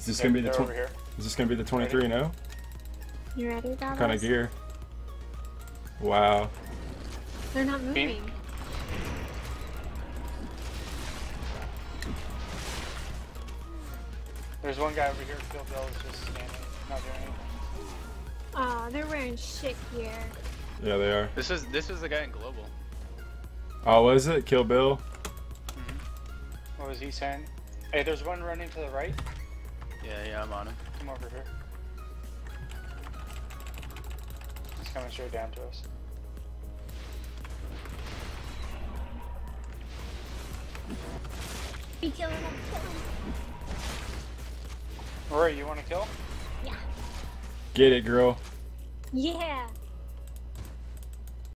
Is this gonna be the over here. Is this gonna be the 23? No. You ready, Dallas? What kind of gear? Wow. They're not moving. Beam. There's one guy over here. Kill Bill is just standing, not doing anything. Oh, they're wearing shit gear. Yeah, they are. This is the guy in global. Oh, what is it? Kill Bill? What was he saying? Hey, there's one running to the right. Yeah, I'm on him. Come over here. He's coming straight down to us. Be killing him, kill him. Rory, you want to kill? Yeah. Get it, girl. Yeah.